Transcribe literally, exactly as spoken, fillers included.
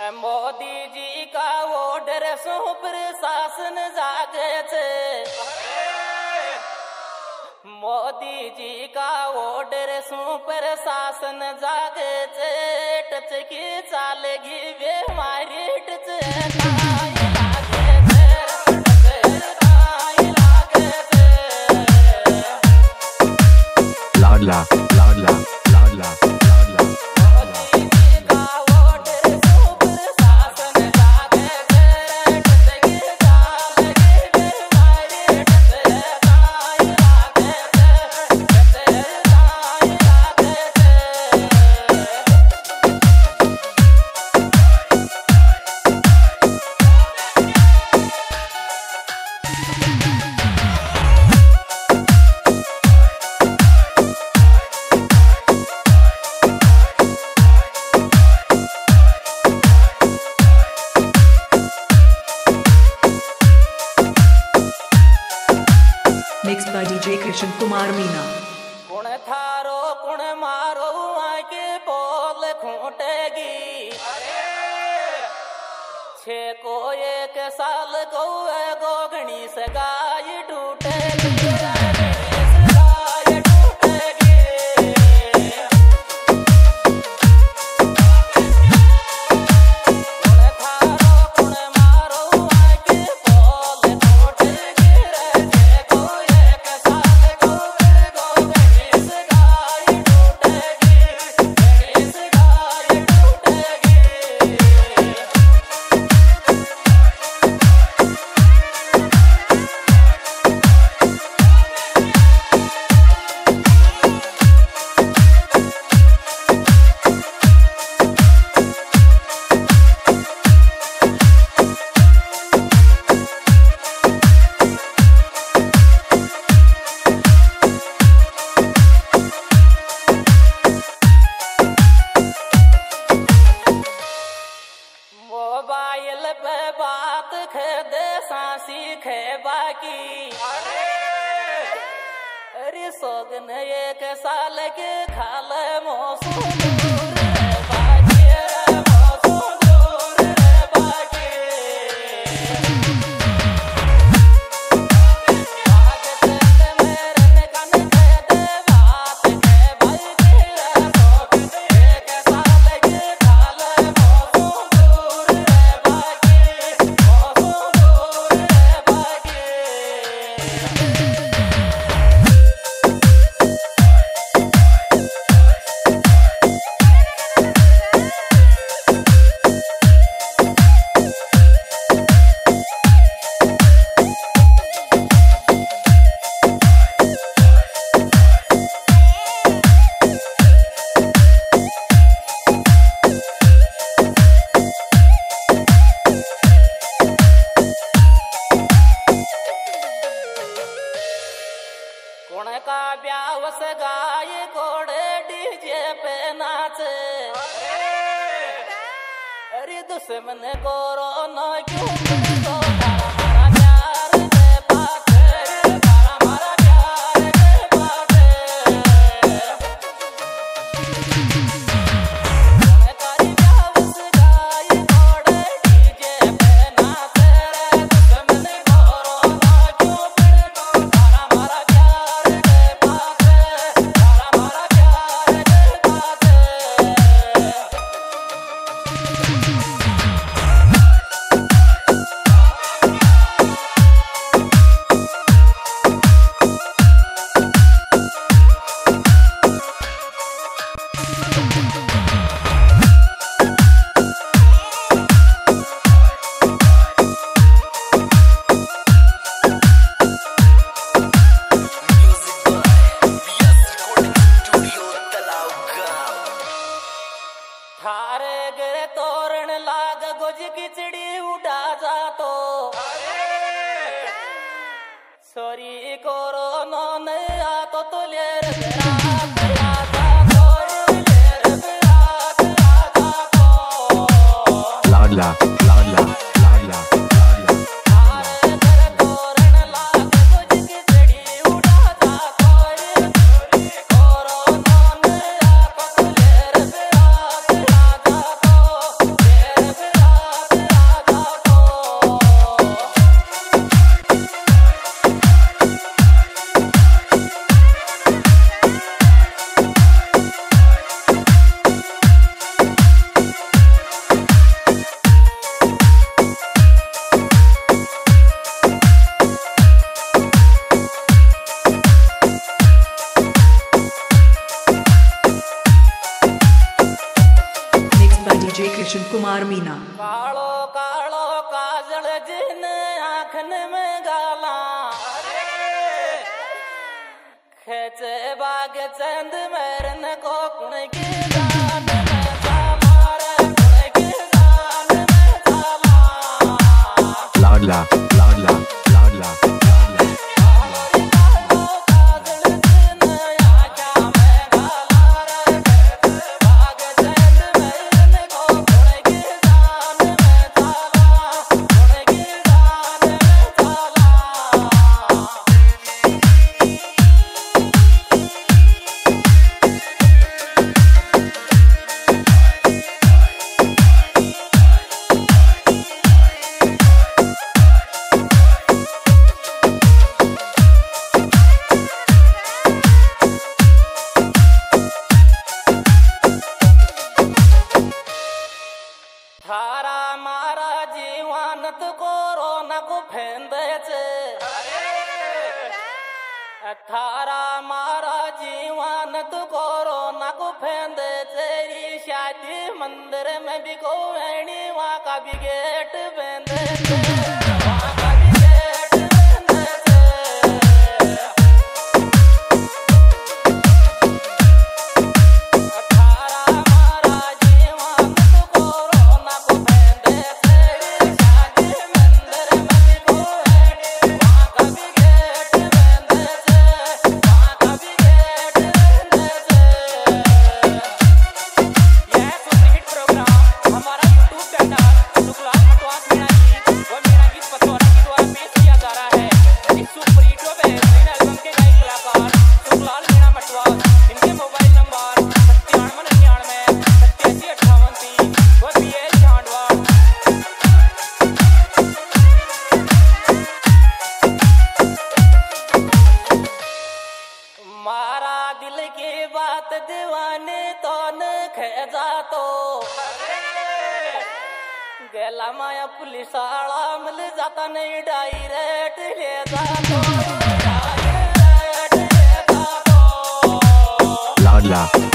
मोदी जी का order so प्रशासन जागे छे। मोदी जी का ऑर्डर सो प्रशासन जागे छे। टच की चालेगी वे मारी टच लाडला लाडला लाडला लाडला Mixed by D J Krishan Kumar Meena. कुण थारो कुण मारो आके बोल खूटेगी। छे को एक साल गौ गोगणी से गाय टूटेगी। मोबाइल पे बात खेदे सांसी खे बाकी। अरे सोगन एक साल के खाल मौसम का ब्यावस गाय घोड़े डीजे पे नाचे। अरे दुश्मन गोरो न क्यों थारे गिरे तोरण लाग गुज खिचड़ी उड़ा जातो। सोरी कोरो नो नया तो तो लेर लाडला लाडला लाडला कोरो नो नया तो तो लेर कृष्ण कुमार मीना। कालो कालो काजल जिन आँखन में गाला खेचे बाग चंद मेरन को कुण की जान में जाला रे कुण की जान में जाला लाडला लाडला लाडला थारा मारा जीवानत कोरोना को फेंदे छे थारा मारा जीवानत कोरोना को फेंदे तेरी शादी मंदिर में भी को वेणी वहाँ का भी गेट बेंदे छे वहाँ का भी गेट बेंदे छे थारा मारा जीवानत कोरोना को फेंदे तेरी शादी मंदिर में भी को वेणी वहाँ का भी गेट बेंदे छे वहाँ का भी गेट बेंदे छे। यह सुपरहिट प्रोग्राम हमारा यूट्यूब चैनल सुखलाल मटवास मीणा गीत व मीणा गीत पथौरा के द्वारा पेश किया जा रहा है। इस सुपरहिट व बेहतरीन एल्बम के गायक कलाकार सुखलाल मीणा मटवास, इनके मोबाइल नंबर सत्तानवे निन्यानवे सत्तासी अट्ठावन तीन व बी एच छांडवा। मारा दिल की बात दीवाने तो न खेजा तो गेला माया पुलिस आला मिल जाता नहीं डायरेक्ट ले जातो डायरेक्ट ले जातो लाडला